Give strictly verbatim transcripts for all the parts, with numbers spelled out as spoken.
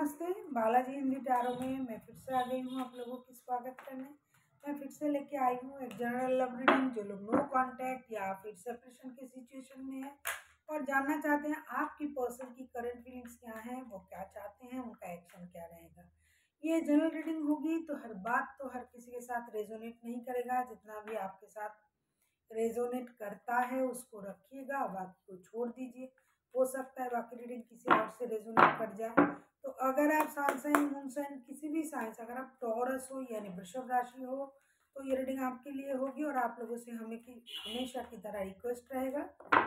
नमस्ते, बालाजी हिंदी टैरो में मैं फिर से आ गई हूँ आप लोगों की स्वागत करने। मैं फिर से लेके आई हूँ एक जनरल लव रीडिंग। जो लोग नो कांटेक्ट या फिर सेपरेशन के सिचुएशन में है और जानना चाहते हैं आपकी पर्सन की करंट फीलिंग्स क्या हैं, वो क्या चाहते हैं, उनका एक्शन क्या रहेगा। ये जनरल रीडिंग होगी तो हर बात तो हर किसी के साथ रेजोनेट नहीं करेगा। जितना भी आपके साथ रेजोनेट करता है उसको रखिएगा, बाकी को छोड़ दीजिए। हो सकता है बाकी रीडिंग किसी और से रेजोनेट कर जाए। तो अगर आप सन साइन मून साइन किसी भी साइन से, अगर आप टॉरस हो यानी वृषभ राशि हो, तो ये रीडिंग आपके लिए होगी। और आप लोगों से हमें की हमेशा की तरह रिक्वेस्ट रहेगा,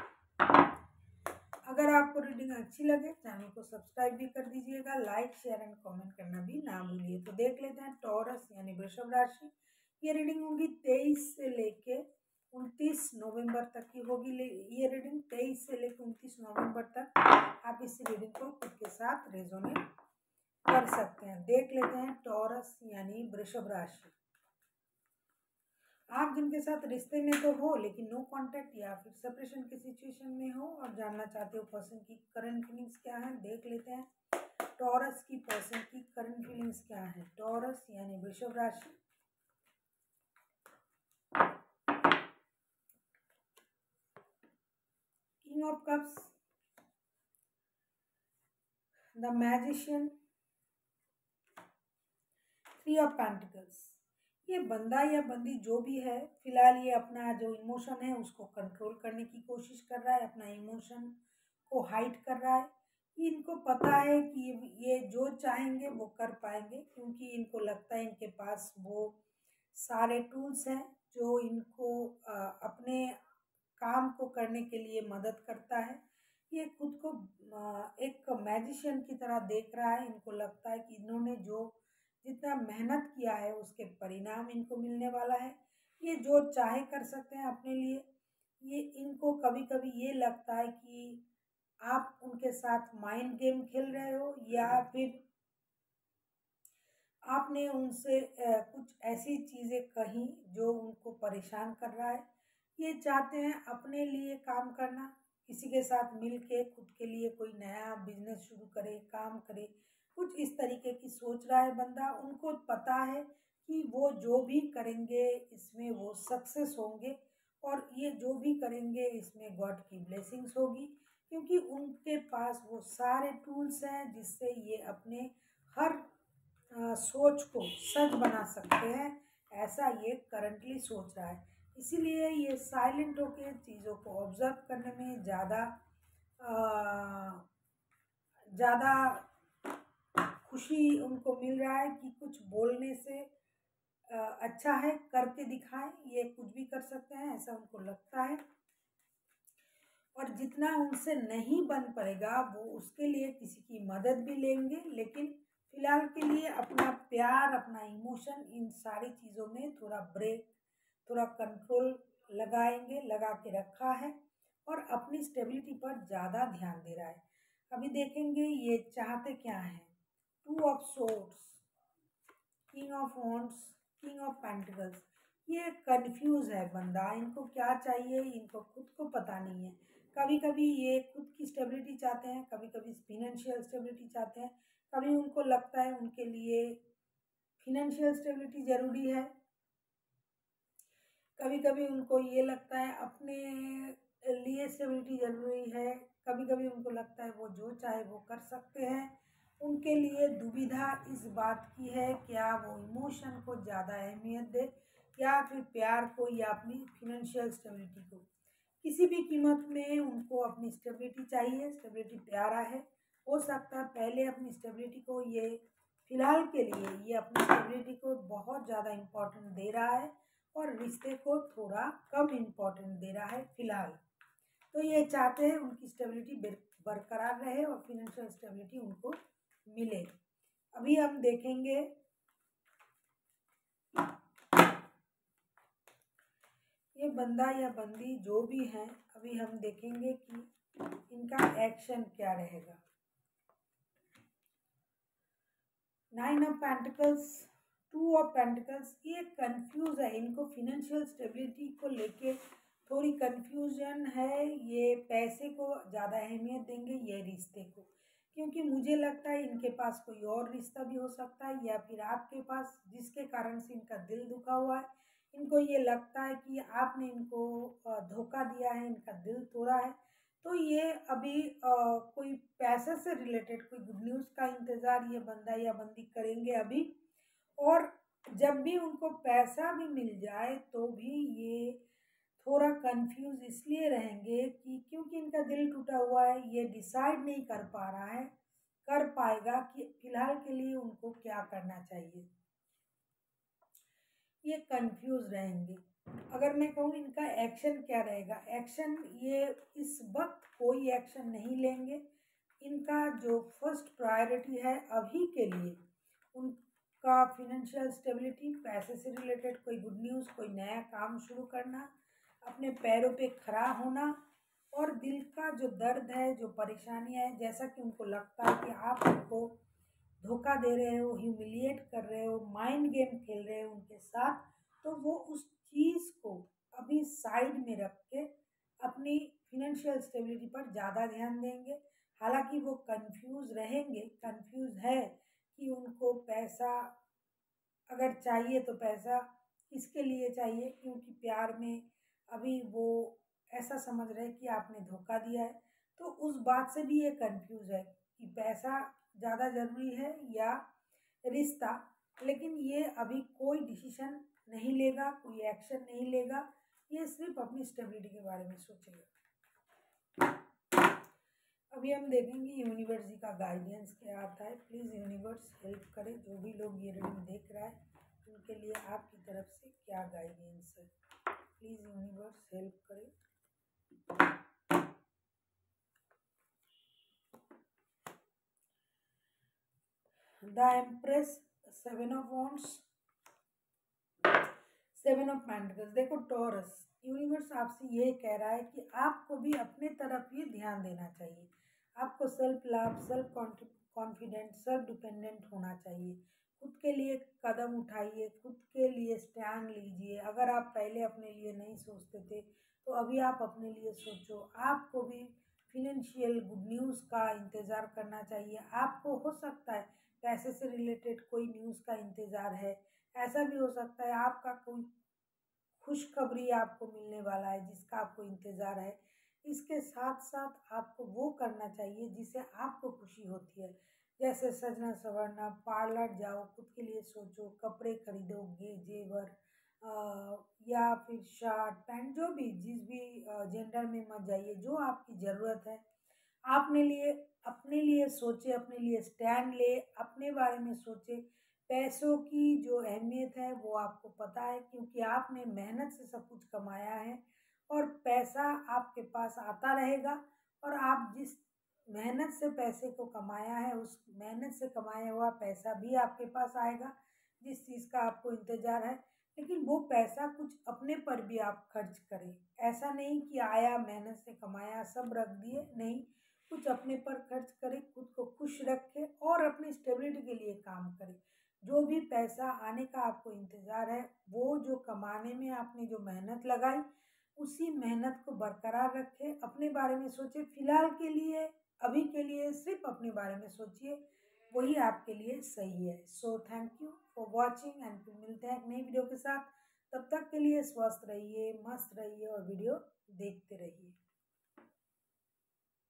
अगर आपको रीडिंग अच्छी लगे चैनल को सब्सक्राइब भी कर दीजिएगा, लाइक शेयर एंड कमेंट करना भी ना भूलिए। तो देख लेते हैं टॉरस यानी वृषभ राशि। ये रीडिंग होगी तेईस से लेके उनतीस नवंबर तक की होगी। ये रीडिंग तेईस से लेकर उनतीस नवंबर तक आप इस रीडिंग को खुद के साथ रेजोनेट कर सकते हैं। देख लेते हैं टॉरस यानी वृषभ राशि। आप जिनके साथ रिश्ते में तो हो लेकिन नो कांटेक्ट या फिर सेपरेशन के सिचुएशन में हो और जानना चाहते हो पर्सन की करंट फीलिंग्स क्या है, देख लेते हैं टॉरस की पर्सन की करंट फीलिंग्स क्या है। टॉरस यानी वृषभ राशि। King of cups, the magician, three of pentacles. ये बंदा या बंदी जो भी है, फिलहाल ये अपना जो इमोशन है उसको कंट्रोल करने की कोशिश कर रहा है, अपना इमोशन को हाइड कर रहा है। इनको पता है कि ये जो चाहेंगे वो कर पाएंगे, क्योंकि इनको लगता है इनके पास वो सारे टूल्स हैं जो इनको अपने काम को करने के लिए मदद करता है। ये खुद को एक मैजिशियन की तरह देख रहा है। इनको लगता है कि इन्होंने जो जितना मेहनत किया है उसके परिणाम इनको मिलने वाला है। ये जो चाहे कर सकते हैं अपने लिए। ये इनको कभी कभी ये लगता है कि आप उनके साथ माइंड गेम खेल रहे हो या फिर आपने उनसे कुछ ऐसी चीज़ें कही जो उनको परेशान कर रहा है। ये चाहते हैं अपने लिए काम करना, किसी के साथ मिल के खुद के लिए कोई नया बिजनेस शुरू करे, काम करे, कुछ इस तरीके की सोच रहा है बंदा। उनको पता है कि वो जो भी करेंगे इसमें वो सक्सेस होंगे और ये जो भी करेंगे इसमें गॉड की ब्लेसिंग्स होगी, क्योंकि उनके पास वो सारे टूल्स हैं जिससे ये अपने हर आ, सोच को सच बना सकते हैं। ऐसा ये करंटली सोच रहा है, इसीलिए ये साइलेंट होकर चीज़ों को ऑब्जर्व करने में ज़्यादा ज़्यादा खुशी उनको मिल रहा है कि कुछ बोलने से आ, अच्छा है करके दिखाएं। ये कुछ भी कर सकते हैं ऐसा उनको लगता है, और जितना उनसे नहीं बन पड़ेगा वो उसके लिए किसी की मदद भी लेंगे। लेकिन फिलहाल के लिए अपना प्यार, अपना इमोशन, इन सारी चीज़ों में थोड़ा ब्रेक, थोड़ा कंट्रोल लगाएंगे, लगा के रखा है और अपनी स्टेबिलिटी पर ज़्यादा ध्यान दे रहा है। अभी देखेंगे ये चाहते क्या हैं। Two of swords, king of wands, king of pentacles. ये कंफ्यूज है बंदा, इनको क्या चाहिए इनको खुद को पता नहीं है। कभी कभी ये खुद की स्टेबिलिटी चाहते हैं, कभी कभी फिनेंशियल स्टेबिलिटी चाहते हैं, कभी उनको लगता है उनके लिए फिनेंशियल स्टेबिलिटी ज़रूरी है, कभी कभी उनको ये लगता है अपने लिए स्टेबिलिटी ज़रूरी है, कभी कभी उनको लगता है वो जो चाहे वो कर सकते हैं। उनके लिए दुविधा इस बात की है क्या वो इमोशन को ज़्यादा अहमियत दे या फिर प्यार को या अपनी फिनेंशियल स्टेबिलिटी को। किसी भी कीमत में उनको अपनी स्टेबिलिटी चाहिए, स्टेबिलिटी प्यारा है। हो सकता है पहले अपनी स्टेबिलिटी को, ये फिलहाल के लिए ये अपनी स्टेबिलिटी को बहुत ज़्यादा इम्पोर्टेंट दे रहा है और रिश्ते को थोड़ा कम इम्पोर्टेंट दे रहा है फिलहाल। तो ये चाहते हैं उनकी स्टेबिलिटी बरकरार रहे और फिनेंशियल स्टेबिलिटी उनको मिले। अभी हम देखेंगे ये बंदा या बंदी जो भी हैं, अभी हम देखेंगे कि इनका एक्शन क्या रहेगा। Nine of pentacles, two of pentacles. ये कंफ्यूज है, इनको फिनेंशियल स्टेबिलिटी को लेके थोड़ी कंफ्यूजन है। ये पैसे को ज़्यादा अहमियत देंगे, ये रिश्ते को, क्योंकि मुझे लगता है इनके पास कोई और रिश्ता भी हो सकता है, या फिर आपके पास जिसके कारण से इनका दिल दुखा हुआ है। इनको ये लगता है कि आपने इनको धोखा दिया है, इनका दिल तोड़ा है। तो ये अभी आ, कोई पैसे से रिलेटेड कोई गुड न्यूज़ का इंतज़ार ये बंदा या बंदी करेंगे अभी। और जब भी उनको पैसा भी मिल जाए तो भी ये थोड़ा कंफ्यूज इसलिए रहेंगे कि क्योंकि इनका दिल टूटा हुआ है, ये डिसाइड नहीं कर पा रहा है कर पाएगा कि फिलहाल के लिए उनको क्या करना चाहिए। ये कंफ्यूज रहेंगे। अगर मैं कहूँ इनका एक्शन क्या रहेगा, एक्शन ये इस वक्त कोई एक्शन नहीं लेंगे। इनका जो फर्स्ट प्रायोरिटी है अभी के लिए, उनका फिनेंशियल स्टेबिलिटी, पैसे से रिलेटेड कोई गुड न्यूज़, कोई नया काम शुरू करना, अपने पैरों पे खड़ा होना, और दिल का जो दर्द है, जो परेशानियाँ हैं, जैसा कि उनको लगता है कि आप उनको धोखा दे रहे हो, ह्यूमिलिएट कर रहे हो, माइंड गेम खेल रहे हो उनके साथ, तो वो उस चीज़ को अभी साइड में रख के अपनी फिनेंशियल स्टेबिलिटी पर ज़्यादा ध्यान देंगे। हालांकि वो कंफ्यूज रहेंगे, कंफ्यूज है कि उनको पैसा अगर चाहिए तो पैसा किसके लिए चाहिए, क्योंकि प्यार में अभी वो ऐसा समझ रहे हैं कि आपने धोखा दिया है। तो उस बात से भी ये कंफ्यूज है कि पैसा ज़्यादा ज़रूरी है या रिश्ता। लेकिन ये अभी कोई डिसीजन नहीं लेगा, कोई एक्शन नहीं लेगा, ये सिर्फ अपनी स्टेबिलिटी के बारे में सोचेगा। अभी हम देखेंगे यूनिवर्स जी का गाइडेंस क्या आता है। प्लीज़ यूनिवर्स हेल्प करे, जो भी लोग ये रीडिंग देख रहा है उनके लिए आपकी तरफ से क्या गाइडेंस है। प्लीज़ यूनिवर्स हेल्प करे। The empress, seven of wands, seven of pentacles. देखो टॉरस, यूनिवर्स आपसे ये कह रहा है कि आपको भी अपने तरफ ही ध्यान देना चाहिए। आपको self love, self confident, self dependent होना चाहिए। खुद के लिए कदम उठाइए, खुद के लिए स्टैंड लीजिए। अगर आप पहले अपने लिए नहीं सोचते थे तो अभी आप अपने लिए सोचो। आपको भी फिनेंशियल गुड न्यूज़ का इंतज़ार करना चाहिए। आपको हो सकता है पैसे से रिलेटेड कोई न्यूज़ का इंतज़ार है, ऐसा भी हो सकता है आपका कोई खुशखबरी आपको मिलने वाला है जिसका आपको इंतज़ार है। इसके साथ साथ आपको वो करना चाहिए जिससे आपको खुशी होती है, जैसे सजना संवरना, पार्लर जाओ, खुद के लिए सोचो, कपड़े खरीदो, गे जेवर या फिर शर्ट पैंट, जो भी जिस भी जेंडर में मत जाइए, जो आपकी ज़रूरत है आपने लिए अपने लिए सोचे, अपने लिए स्टैंड ले, अपने बारे में सोचे। पैसों की जो अहमियत है वो आपको पता है, क्योंकि आपने मेहनत से सब कुछ कमाया है और पैसा आपके पास आता रहेगा। और आप जिस मेहनत से पैसे को कमाया है उस मेहनत से कमाया हुआ पैसा भी आपके पास आएगा, जिस चीज़ का आपको इंतज़ार है। लेकिन वो पैसा कुछ अपने पर भी आप खर्च करें। ऐसा नहीं कि आया मेहनत से कमाया सब रख दिए, नहीं, कुछ अपने पर खर्च करें, खुद को खुश रखें और अपनी स्टेबिलिटी के लिए काम करें। जो भी पैसा आने का आपको इंतज़ार है, वो जो कमाने में आपने जो मेहनत लगाई, उसी मेहनत को बरकरार रखें। अपने बारे में सोचें, फ़िलहाल के लिए, अभी के लिए सिर्फ अपने बारे में सोचिए, वही आपके लिए सही है। So thank you for watching and फिर मिलते हैं एक नई वीडियो के साथ। तब तक के लिए स्वस्थ रहिए, मस्त रहिए और वीडियो देखते रहिए।